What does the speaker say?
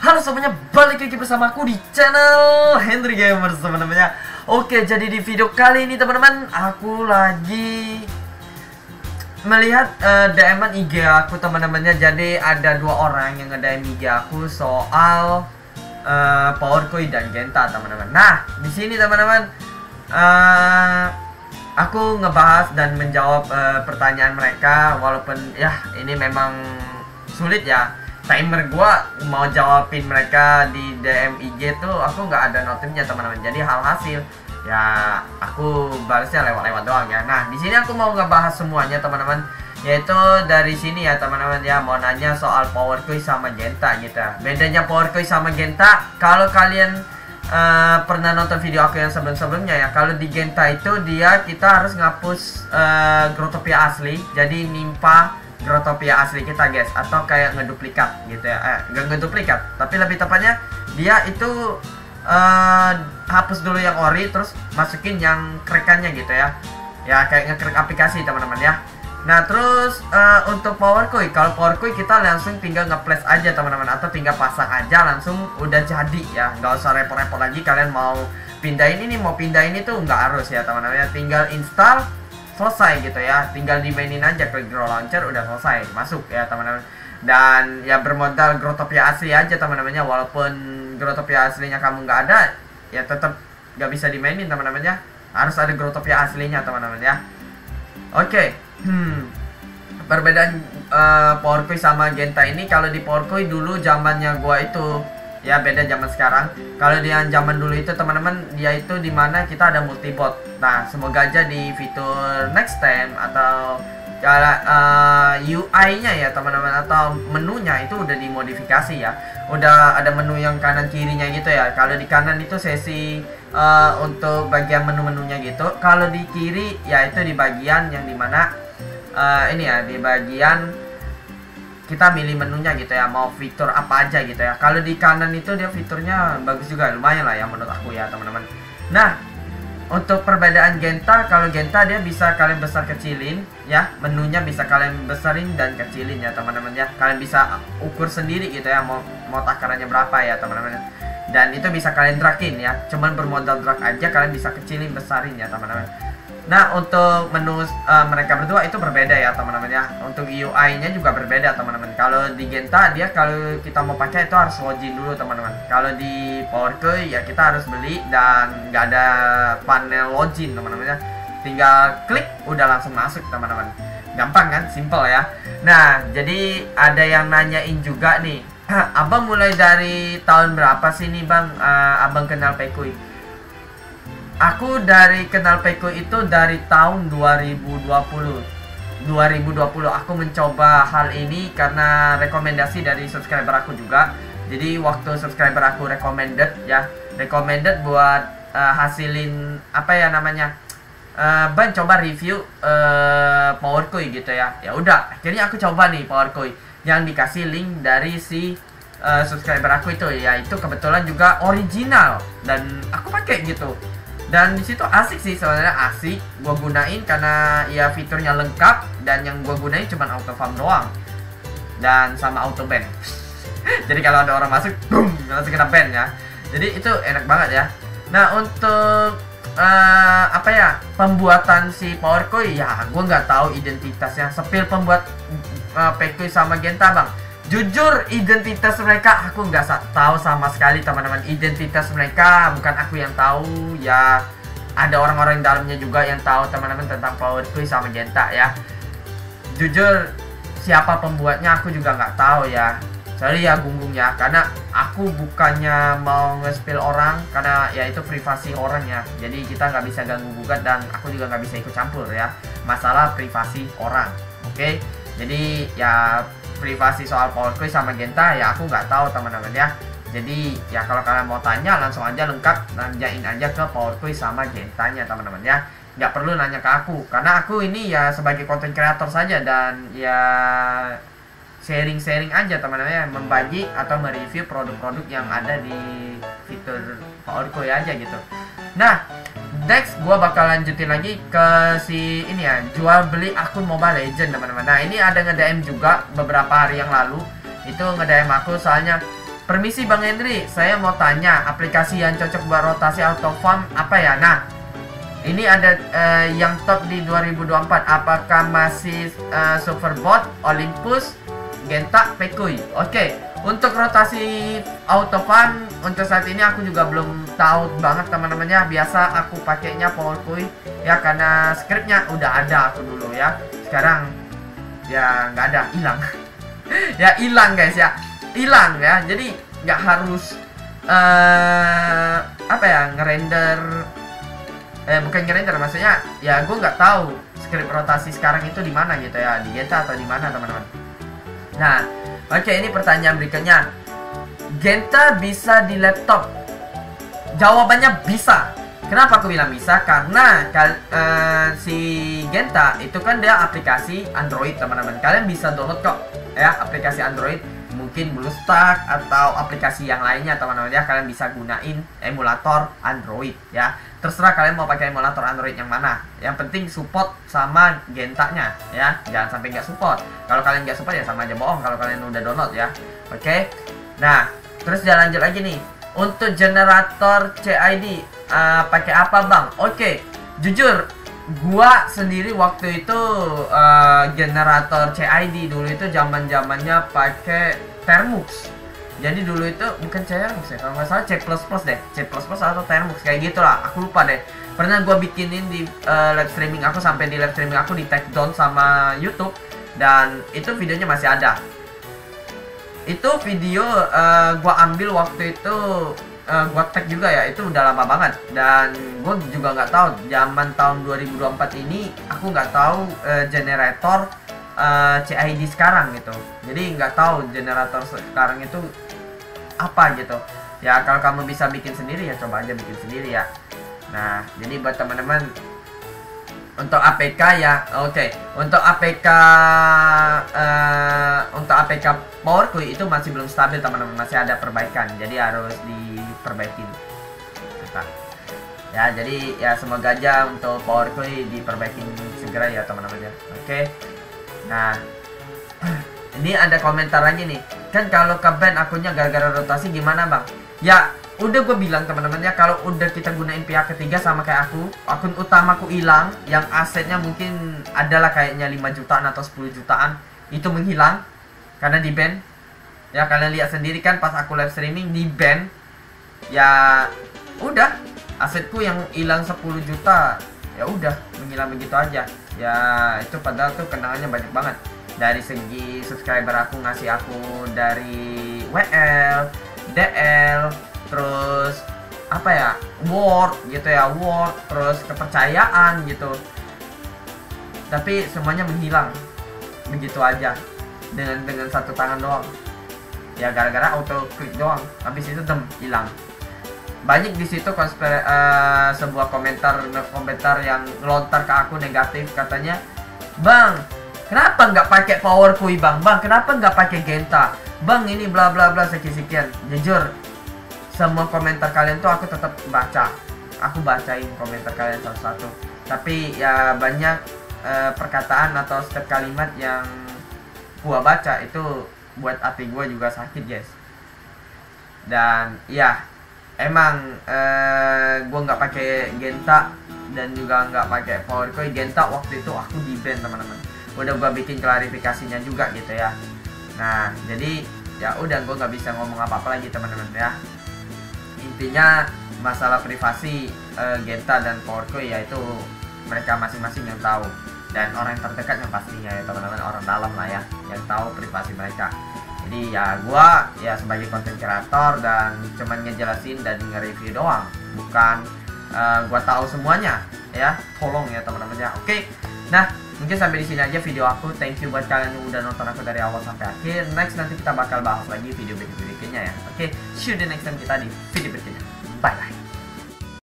Halo semuanya, balik lagi bersama aku di channel Henry Gamers teman-temannya. Oke, jadi di video kali ini teman-teman, aku lagi melihat DM-an IG aku teman-temannya. Jadi ada dua orang yang nge-DM IG aku soal PowerCoin dan Genta teman-teman. Nah, di sini teman-teman, aku ngebahas dan menjawab pertanyaan mereka. Walaupun ya ini memang sulit ya, timer gua mau jawabin mereka di DM IG tuh aku nggak ada notifnya teman-teman. Jadi hasil ya aku balasnya lewat-lewat doang ya. Nah, di sini aku mau ngebahas semuanya teman-teman, yaitu dari sini ya teman-teman ya, mau nanya soal PowerCoin sama Genta gitu. Bedanya PowerCoin sama Genta, kalau kalian pernah nonton video aku yang sebelum-sebelumnya ya, kalau di Genta itu kita harus ngapus Growtopia asli, jadi nimpa Growtopia asli kita guys, atau kayak ngeduplikat gitu ya. Gak ngeduplikat, tapi lebih tepatnya dia itu hapus dulu yang ori, terus masukin yang crack-annya gitu ya. Ya kayak nge-crack aplikasi teman-teman ya. Nah terus untuk PowerCoin, kalau PowerCoin kita langsung tinggal nge-place aja teman-teman, atau tinggal pasang aja langsung udah jadi ya, nggak usah repot-repot lagi. Kalian mau pindahin ini mau pindahin itu nggak harus ya teman-teman ya, tinggal install selesai gitu ya, tinggal dimainin aja, klik Grow Launcher udah selesai masuk ya teman-teman. Dan ya bermodal Growtopia asli aja teman-temannya, walaupun Growtopia aslinya kamu nggak ada ya tetap nggak bisa dimainin teman-teman ya, harus ada Growtopia aslinya teman-teman ya. Oke. Perbedaan PowerCoin sama Genta ini, kalau di PowerCoin dulu zamannya gua itu ya beda zaman sekarang. Kalau di zaman dulu itu teman-teman, dia itu dimana kita ada multibot. Nah semoga aja di fitur next time atau UI-nya ya teman-teman, atau menunya itu udah dimodifikasi ya, udah ada menu yang kanan kirinya gitu ya. Kalau di kanan itu sesi untuk bagian menu-menunya gitu, kalau di kiri ya itu di bagian yang dimana ini ya, di bagian kita milih menunya gitu ya, mau fitur apa aja gitu ya. Kalau di kanan itu dia fiturnya bagus juga, lumayan lah ya menurut aku ya teman-teman. Nah untuk perbedaan Genta, kalau Genta dia bisa kalian besar kecilin ya, menunya bisa kalian besarin dan kecilin ya teman-teman ya. Kalian bisa ukur sendiri gitu ya, mau takarannya berapa ya teman-teman. Dan itu bisa kalian dragin ya, cuman bermodal drag aja kalian bisa kecilin besarin ya teman-teman. Nah untuk menu mereka berdua itu berbeda ya teman-teman ya. Untuk UI-nya juga berbeda teman-teman. Kalau di Genta dia kalau kita mau pakai itu harus login dulu teman-teman. Kalau di PowerCoin ya kita harus beli dan nggak ada panel login teman-teman ya. Tinggal klik udah langsung masuk teman-teman. Gampang kan, simple ya. Nah jadi ada yang nanyain juga nih, abang mulai dari tahun berapa sih nih bang abang kenal PowerCoin? Aku dari kenal PowerCoin itu dari tahun 2020 aku mencoba hal ini karena rekomendasi dari subscriber aku juga. Jadi waktu subscriber aku recommended buat hasilin apa ya namanya, bang coba review PowerCoin gitu ya. Ya udah akhirnya aku coba nih PowerCoin yang dikasih link dari si subscriber aku itu ya. Itu kebetulan juga original dan aku pakai gitu. Dan disitu asik sih sebenarnya, asik gua gunain karena ya fiturnya lengkap, dan yang gua gunain cuma auto farm doang dan sama auto ban. Jadi kalau ada orang masuk boom langsung kena ban ya. Jadi itu enak banget ya. Nah untuk apa ya, pembuatan si PowerCoin ya gua nggak tahu identitasnya. Sepil pembuat PowerCoin sama Genta bang, jujur identitas mereka aku nggak tahu sama sekali teman-teman. Identitas mereka bukan aku yang tahu ya, ada orang-orang dalamnya juga yang tahu teman-teman tentang PowerCoin sama Genta ya. Jujur siapa pembuatnya aku juga nggak tahu ya. Sorry ya gunggung ya, karena aku bukannya mau nge-spill orang, karena ya itu privasi orang ya. Jadi kita nggak bisa ganggu gugat, dan aku juga nggak bisa ikut campur ya masalah privasi orang. Oke, jadi ya privasi soal PowerCoin sama Genta ya aku nggak tahu teman-teman ya. Jadi ya kalau kalian mau tanya langsung aja lengkap, nanyain aja ke PowerCoin sama Gentanya teman-teman ya. Nggak perlu nanya ke aku, karena aku ini ya sebagai content creator saja, dan ya sharing-sharing aja teman-teman ya, membagi atau mereview produk-produk yang ada di fitur PowerCoin aja gitu. Nah next gua bakal lanjutin lagi ke si ini ya, jual beli akun Mobile Legend teman-teman. Nah ini ada nge-DM juga beberapa hari yang lalu, itu nge-DM aku soalnya Permisi Bang Henry, saya mau tanya aplikasi yang cocok buat rotasi auto farm apa ya? Nah, ini ada yang top di 2024. Apakah masih Superbot, Olympus, Genta, Pekui? Oke, untuk rotasi auto farm untuk saat ini aku juga belum tahu banget teman-teman ya. Biasa aku pakainya PowerQuy ya, karena scriptnya udah ada aku dulu ya. Sekarang ya nggak ada, hilang. Ya hilang guys ya, hilang ya. Jadi nggak harus apa ya, ngerender, bukan ngerender, maksudnya ya gue nggak tahu script rotasi sekarang itu di mana gitu ya, di Genta atau di mana teman-teman. Nah, oke, ini pertanyaan berikutnya. Genta bisa di laptop? Jawabannya bisa. Kenapa aku bilang bisa? Karena si Genta itu kan dia aplikasi Android teman-teman. Kalian bisa download kok ya aplikasi Android, mungkin BlueStack atau aplikasi yang lainnya teman-teman ya. Kalian bisa gunain emulator Android ya. Terserah kalian mau pakai emulator Android yang mana. Yang penting support sama Gentanya ya. Jangan sampai nggak support. Kalau kalian nggak support ya sama aja bohong kalau kalian udah download ya. Oke. Nah, terus dia lanjut lagi nih. Untuk generator CID pakai apa bang? Oke, jujur gua sendiri waktu itu generator CID dulu itu zamannya pakai Thermux. Jadi dulu itu bukan Thermux ya, kalau nggak salah C++ deh, C++ atau Thermux kayak gitulah, aku lupa deh. Pernah gua bikinin di live streaming aku, sampai di live streaming aku di take down sama YouTube, dan itu videonya masih ada. Itu video gua ambil waktu itu, gua tag juga ya, itu udah lama banget. Dan gua juga nggak tahu zaman tahun 2024 ini, aku nggak tahu generator CID sekarang gitu. Jadi nggak tahu generator sekarang itu apa gitu ya. Kalau kamu bisa bikin sendiri ya coba aja bikin sendiri ya. Nah, jadi buat teman-teman untuk APK ya, oke. Untuk APK PowerQuy itu masih belum stabil teman-teman, masih ada perbaikan, jadi harus diperbaikin. Ya, jadi ya semoga aja untuk PowerQuy diperbaikin segera ya teman-teman ya. Oke. Nah, ini ada komentar lagi nih. Kan kalau ke ban akunnya gara-gara rotasi gimana bang? Ya udah gue bilang teman-teman ya, kalau udah kita gunain pihak ketiga sama kayak aku, akun utamaku hilang, yang asetnya mungkin adalah kayaknya 5 jutaan atau 10 jutaan, itu menghilang karena di ban. Ya kalian lihat sendiri kan pas aku live streaming di ban. Ya udah, asetku yang hilang 10 juta ya udah menghilang begitu aja. Ya itu padahal tuh kenangannya banyak banget. Dari segi subscriber aku ngasih aku dari WL, DL, terus apa ya, Word gitu ya, Word, terus kepercayaan gitu. Tapi semuanya menghilang begitu aja dengan satu tangan doang. Ya gara-gara auto klik doang, habis itu hilang. Banyak di situ sebuah komentar yang ngelontar ke aku negatif, katanya, "Bang, kenapa nggak pakai PowerQuy bang? Bang, kenapa nggak pakai Genta? Bang, ini bla bla bla sekian." Jujur, semua komentar kalian tuh aku tetap baca. Aku bacain komentar kalian satu-satu. Tapi ya banyak perkataan atau setiap kalimat yang gua baca itu buat hati gua juga sakit guys. Dan ya emang gua nggak pakai Genta dan juga nggak pakai PowerQuy. Genta waktu itu aku di ban teman-teman. Udah gua bikin klarifikasinya juga gitu ya. Nah jadi ya udah, gua nggak bisa ngomong apa-apa lagi teman-teman ya. Intinya masalah privasi Genta dan PowerQuy ya itu mereka masing-masing yang tahu, dan orang yang terdekat yang pastinya ya teman-teman, orang dalam lah ya yang tahu privasi mereka. Jadi ya gua ya sebagai content creator dan cuman ngejelasin dan nge-review doang, bukan gua tahu semuanya ya, tolong ya teman-teman ya. Oke. Nah, mungkin sampai di sini aja video aku. Thank you buat kalian yang udah nonton aku dari awal sampai akhir. Next nanti kita bakal bahas lagi video berikutnya ya. Oke, see you the next time kita di video berikutnya. Bye bye.